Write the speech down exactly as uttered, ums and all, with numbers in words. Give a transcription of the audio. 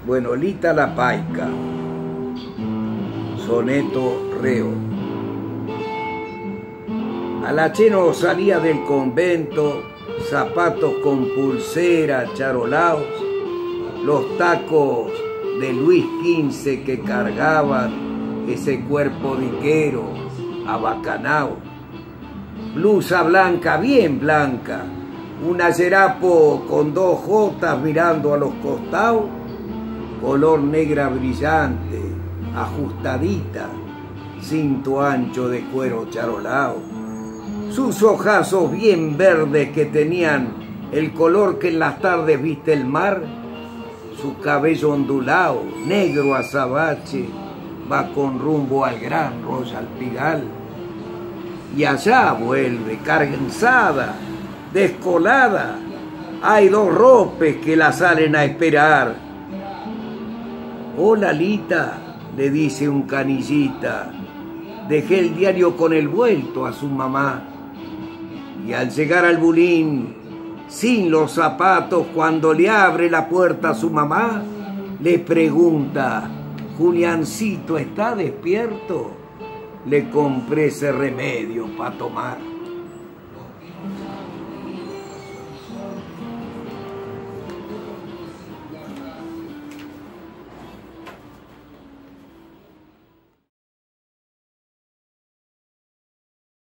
Bueno, Lita la Paica, soneto reo. Alacheno salía del convento, zapatos con pulsera, charolaos, los tacos de Luis quince que cargaban ese cuerpo diquero, abacanao. Blusa blanca, bien blanca, una yerapo con dos jotas mirando a los costados, color negra brillante, ajustadita, cinto ancho de cuero charolao. Sus ojazos bien verdes que tenían el color que en las tardes viste el mar, su cabello ondulado, negro azabache, va con rumbo al gran Royal Pigal. Y allá vuelve, cansada, descolada, hay dos ropes que la salen a esperar. Hola Lita, le dice un canillita, dejé el diario con el vuelto a su mamá. Y al llegar al bulín, sin los zapatos, cuando le abre la puerta a su mamá, le pregunta, Juliancito, ¿está despierto? Le compré ese remedio para tomar.